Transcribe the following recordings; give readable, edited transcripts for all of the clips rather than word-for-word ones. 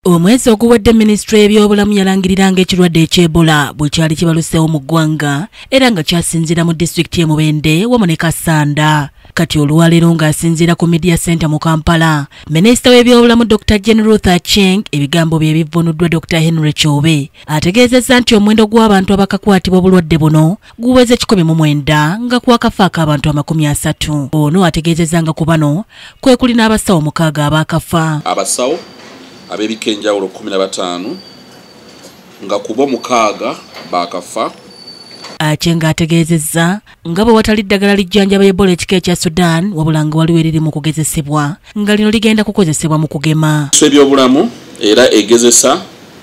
Omwezi oguwedde Ministry y'ebyobulamu yalangiriranga ekirwadde eky'Ebola bwe kyali kibaluseewo mu ggwanga era nga kyasinziira mu disitulikiti y'e Mubende wamu ne Kasanda. Kati olwaleero ng'asinziira ku Media Center mu Kampala, Minisita w'ebyobulamu Dr. Jane Ruth Acheng ebigambo bye bivvunuddwa Dr. Henry Chobe ategeezezza nti omuwendo gw'abantu abakakwatibwa obulwadde buno guweze 19 nga kwakafaako abantu 30. Ono ategeezezza nga ku bano kwe kuli n'abasawo 6 abaakafa. Abasawo ab'ebika enjawulo 15 nga kubo 6 baakafa. Acheng ategeezezza nga bwe watali ddagala lijjanjaba Ebola ekika ekya Sudan wabula nga waliwo eriri mu kugezesebwa nga lino ligenda kukozesebwa mu kugema. Ebyobulamu era egezesa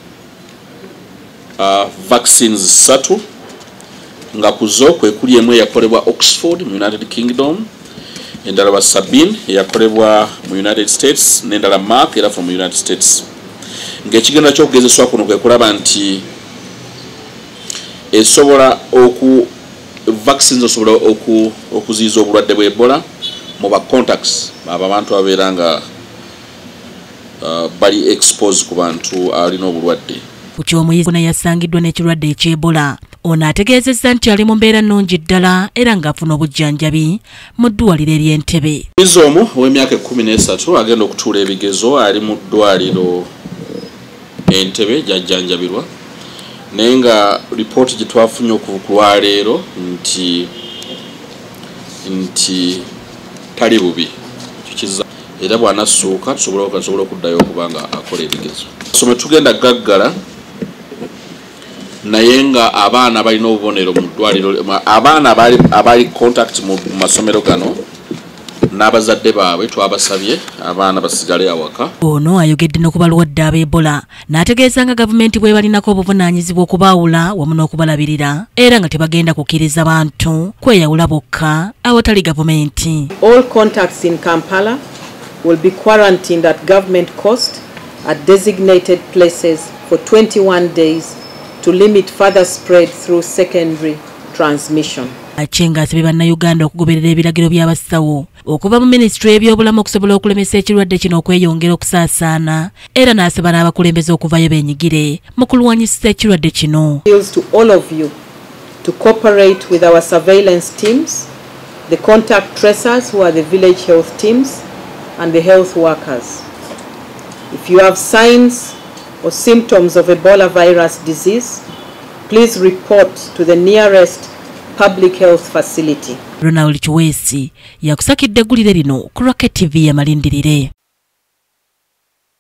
vaccines 3 nga kuzo kwe kuli emu eyakolebwa Oxford mu United Kingdom, endala wa Sabin eyakolebwa mu United States n'endala Mark era from United States. Ng'ekigenda ky'okugezeswa kuno kwe kulaba nti esobola vaccines osobola okuziiza obulwadde bwa Ebola mu ba contacts abantu abeera nga bali expose ku bantu alina obulwadde. Ku ky'omuyizi ono yasangiddwa n'ekirwadde eky'Ebola, ono ategeezezza nti ali mu mbeera nnungi ddala era ng'afuna obujjanjabi mu ddwaliro ery'Entebbe. Omuyizi omu ow'emyaka 13 agenda okutuula ebigezo ali mu ddwaliro Entebbe gy'ajjanjabirwa. Naye nga ripooti gye twafunye okuva leero nti tali bubi era bw'anassuuka tusobola okuddayo okuba nga akola ebigezo. Some tugenda gaggala naye nga abaana balina obubonero mu ddwaliro, abaana abali contact mu masomero gano n'abazadde baabwe twabasabye abaana basigale awaka. Ono ayogedde no ku balwadde ab'Ebola n'ategeeza nga gavumenti bwe balinako obuvunaanyizibwa okubaawula wamu n'okubalabirira era nga tebagenda kukkiriza bantu kweyawula bokka awatali gavumenti. All contacts in Kampala will be quarantined at government cost at designated places for 21 days to limit further spread through secondary transmission. Acheng asabye bannayuganda okugoberera ebiragiro by'abasawo okuva mu Ministry y'ebyobulamu okusobola okulemesa ekirwadde kino okweyongera okusaasaana era n'asaba n'abakulembeze okuvayo beenyigire mu kulwanyisa ekirwadde kino. To all of you to cooperate with our surveillance teams, the contact tracers who are the village health teams and the health workers. If you have signs or symptoms of Ebola virus disease, please report to the nearest public health facility. Ronald Chiwesi yakusakidde eggulire lino ku Rocket TV ya malindirire.